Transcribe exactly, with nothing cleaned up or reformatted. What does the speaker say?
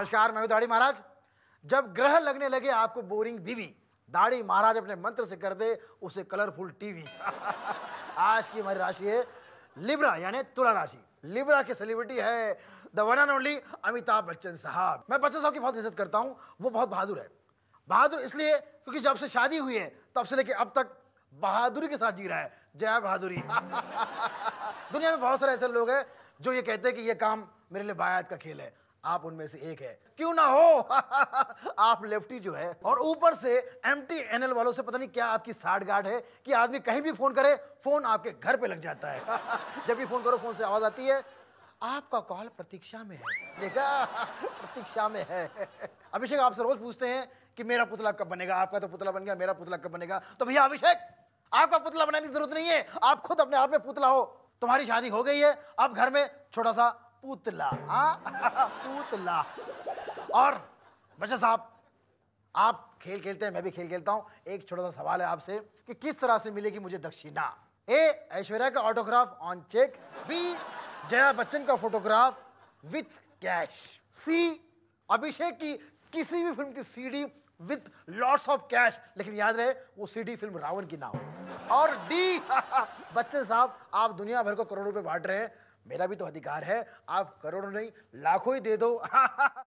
नमस्कार, मैं हूं दाढ़ी महाराज। जब ग्रह लगने लगे आपको बोरिंग बीवी, दाढ़ी महाराज अपने मंत्र से कर दे उसे कलरफुल टीवी। आज की हमारी राशि है लिब्रा यानी तुला राशि। लिब्रा के सेलिब्रिटी है the one and only Amitabh Bachchan साहब। मैं बच्चन साहब की बहुत इज्जत करता हूं, वो बहुत बहादुर है। बहादुर इसलिए क्योंकि जब से शादी हुई है तब से लेके अब तक बहादुरी के साथ जी रहा है। जय बहादुरी। दुनिया में बहुत सारे ऐसे लोग हैं जो ये कहते हैं कि ये काम मेरे लिए बायात का खेल है। आप उनमें से एक है, क्यों ना हो। आप लेफ्टी जो है और ऊपर से एमटी एनएल वालों से पता नहीं क्या आपकी साठ गांठ है कि आदमी कहीं भी फोन करे फोन आपके घर पे लग जाता है। जब भी फोन करो फोन से आवाज आती है, आपका कॉल प्रतीक्षा में है। देखा, प्रतीक्षा में है। अभिषेक आपसे रोज पूछते हैं कि मेरा पुतला कब बनेगा, आपका तो पुतला बन गया, मेरा पुतला कब बनेगा। तो भैया अभिषेक, आपका पुतला बनाने की जरूरत नहीं है, आप खुद अपने आप में पुतला हो। तुम्हारी शादी हो गई है, अब घर में छोटा सा पुतला। आ? पुतला। और बच्चा साहब, आप खेल खेलते हैं, मैं भी खेल खेलता हूं। एक छोटा सा सवाल है आपसे कि किस तरह से मिलेगी मुझे दक्षिणा। ए, ऐश्वर्या का autograph on cheque. B, Jaya Bachchan का photograph with cash. C, Abhishek की किसी भी फिल्म की CD with lots of cash, लेकिन याद रहे वो सीडी फिल्म रावण की ना हो। और डी, बच्चन साहब, आप दुनिया भर को करोड़ों रुपए बांट रहे हैं, मेरा भी तो अधिकार है, आप करोड़ों नहीं लाखों ही दे दो।